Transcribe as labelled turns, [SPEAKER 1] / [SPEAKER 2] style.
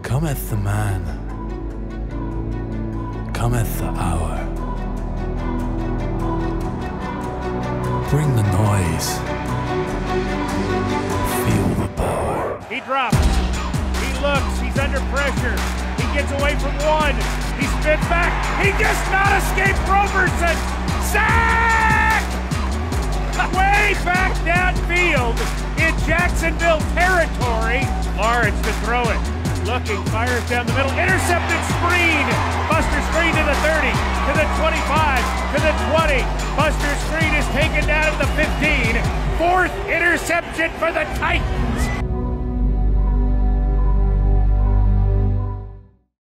[SPEAKER 1] Cometh the man, cometh the hour. Bring the noise, feel the power.
[SPEAKER 2] He drops, he looks, he's under pressure. He gets away from one, he spins back, he does not escape Robertson! Sack! Way back downfield in Jacksonville territory. Lawrence to throw it. Looking, fires down the middle, intercepted screen. Buster screen to the 30, to the 25, to the 20. Buster screen is taken down at the 15. Fourth interception for the Titans.